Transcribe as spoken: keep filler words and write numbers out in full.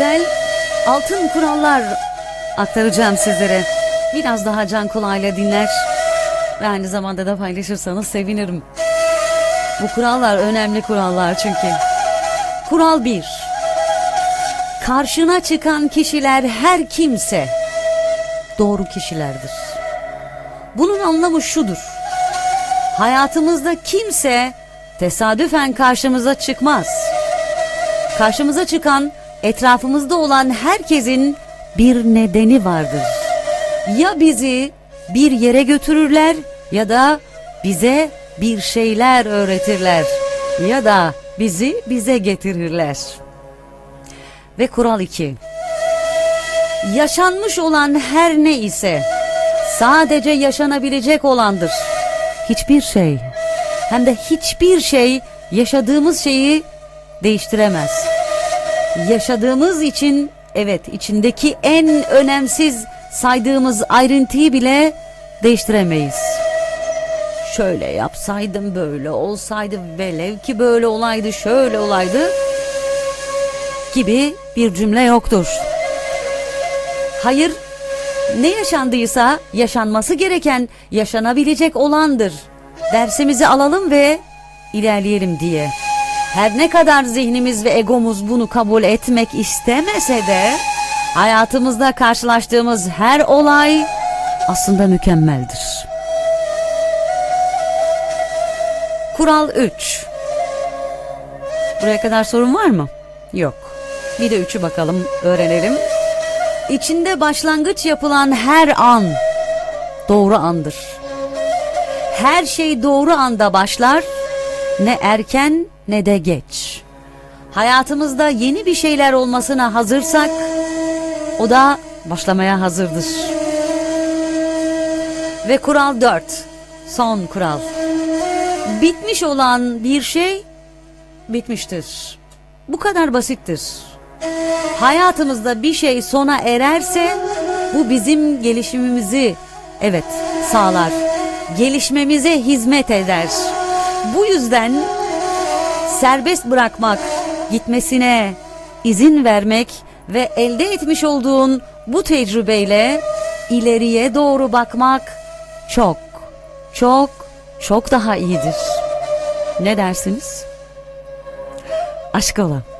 güzel altın kurallar aktaracağım sizlere. Biraz daha can kulağıyla dinler ve aynı zamanda da paylaşırsanız sevinirim. Bu kurallar önemli kurallar çünkü. Kural bir. Karşına çıkan kişiler her kimse doğru kişilerdir. Bunun anlamı şudur. Hayatımızda kimse tesadüfen karşımıza çıkmaz. Karşımıza çıkan, etrafımızda olan herkesin bir nedeni vardır. Ya bizi bir yere götürürler ya da bize bir şeyler öğretirler ya da bizi bize getirirler. Ve kural iki. Yaşanmış olan her ne ise sadece yaşanabilecek olandır. Hiçbir şey, hem de hiçbir şey yaşadığımız şeyi değiştiremez. Yaşadığımız için, evet, içindeki en önemsiz saydığımız ayrıntıyı bile değiştiremeyiz. Şöyle yapsaydım, böyle olsaydı, velev ki böyle olaydı, şöyle olaydı gibi bir cümle yoktur. Hayır, ne yaşandıysa yaşanması gereken, yaşanabilecek olandır. Dersimizi alalım ve ilerleyelim diye. Her ne kadar zihnimiz ve egomuz bunu kabul etmek istemese de hayatımızda karşılaştığımız her olay aslında mükemmeldir. Kural üç. Buraya kadar sorun var mı? Yok. Bir de üçü bakalım, öğrenelim. İçinde başlangıç yapılan her an doğru andır. Her şey doğru anda başlar, ne erken ne de geç. Hayatımızda yeni bir şeyler olmasına hazırsak, o da başlamaya hazırdır. Ve kural dört, son kural. Bitmiş olan bir şey bitmiştir. Bu kadar basittir. Hayatımızda bir şey sona ererse bu bizim gelişimimizi, evet, sağlar. Gelişmemize hizmet eder. Bu yüzden serbest bırakmak, gitmesine izin vermek ve elde etmiş olduğun bu tecrübeyle ileriye doğru bakmak çok, çok, çok daha iyidir. Ne dersiniz? Aşk ola.